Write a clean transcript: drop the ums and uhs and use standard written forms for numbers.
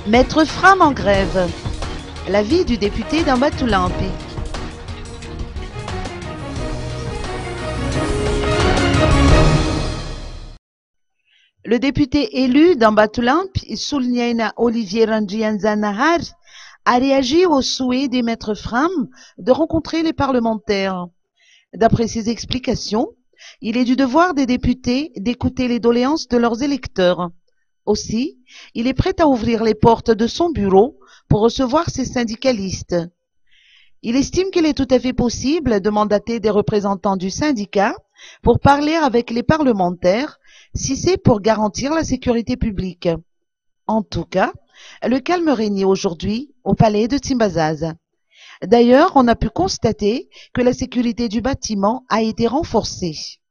Maître Fram en grève. L'avis du député d'Ambatoulampi. Le député élu d'Ambatoulampi, Soulniaina Olivier Rangianzanahar, a réagi au souhait des maîtres Fram de rencontrer les parlementaires. D'après ses explications, il est du devoir des députés d'écouter les doléances de leurs électeurs. Aussi, il est prêt à ouvrir les portes de son bureau pour recevoir ces syndicalistes. Il estime qu'il est tout à fait possible de mandater des représentants du syndicat pour parler avec les parlementaires si c'est pour garantir la sécurité publique. En tout cas, le calme régnait aujourd'hui au palais de Tsimbazaz. D'ailleurs, on a pu constater que la sécurité du bâtiment a été renforcée.